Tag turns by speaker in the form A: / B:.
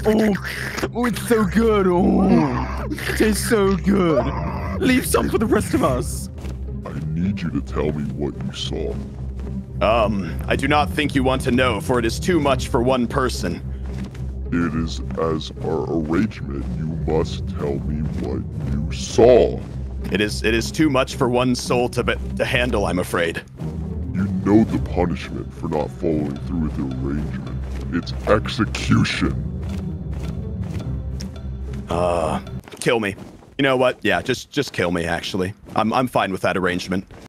A: Oh, it's so good. Oh, it tastes so good. Leave some for the rest of us.
B: I need you to tell me what you saw.
C: I do not think you want to know, for it is too much for one person.
B: It is as our arrangement. You must tell me what you saw.
C: It is too much for one soul to handle, I'm afraid.
B: You know the punishment for not following through with the arrangement. It's execution.
C: Kill me. You know what? Yeah, just kill me, actually. I'm fine with that arrangement.